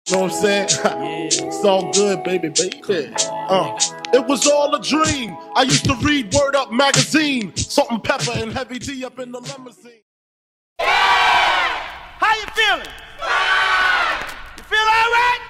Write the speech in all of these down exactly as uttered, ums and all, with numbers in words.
Know what I'm saying? It's all good, baby, baby. Uh, it was all a dream. I used to read Word Up magazine. Salt and pepper and heavy D up in the limousine. Yeah! How you feeling? Fine! You feel all right?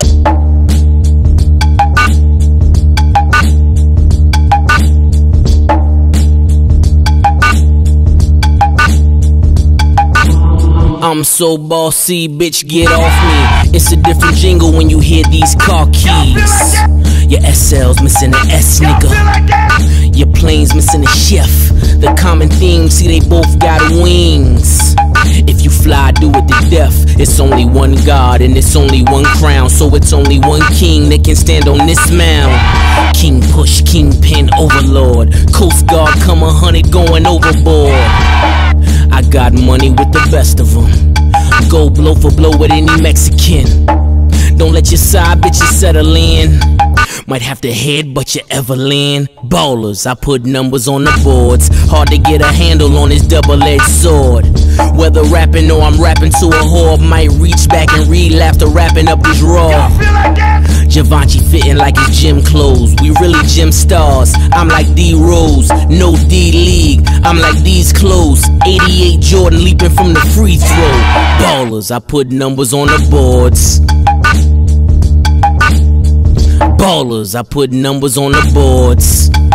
I'm so bossy, bitch, get off me. It's a different jingle when you hear these car keys. Your S L's missing an S, nigga. Your plane's missing a chef. The common theme, see they both got wings. If you fly, do it to death. It's only one God and it's only one crown. So it's only one king that can stand on this mound. King push, kingpin, overlord. Coast Guard come a hundred going overboard. I got money with the best of them. Go blow for blow with any Mexican. Don't let your side bitches settle in. Might have to headbutt your Evelyn. Ballers, I put numbers on the boards. Hard to get a handle on this double-edged sword. Whether rapping or I'm rapping to a whore, might reach back and read after wrapping up his raw. Givenchy fitting like his gym clothes. We really gym stars. I'm like D-Rose, no D-League. I'm like these clothes. eighty-eight Jordan leaping from the free throw. Ballers, I put numbers on the boards. Ballers, I put numbers on the boards.